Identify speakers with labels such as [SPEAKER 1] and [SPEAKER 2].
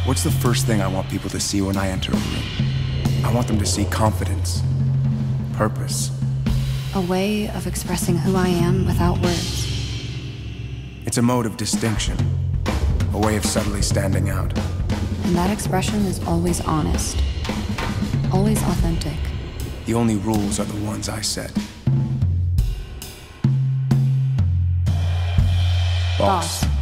[SPEAKER 1] What's the first thing I want people to see when I enter a room? I want them to see confidence, purpose.
[SPEAKER 2] A way of expressing who I am without words.
[SPEAKER 1] It's a mode of distinction, a way of subtly standing out.
[SPEAKER 2] And that expression is always honest, always authentic.
[SPEAKER 1] The only rules are the ones I set. Boss.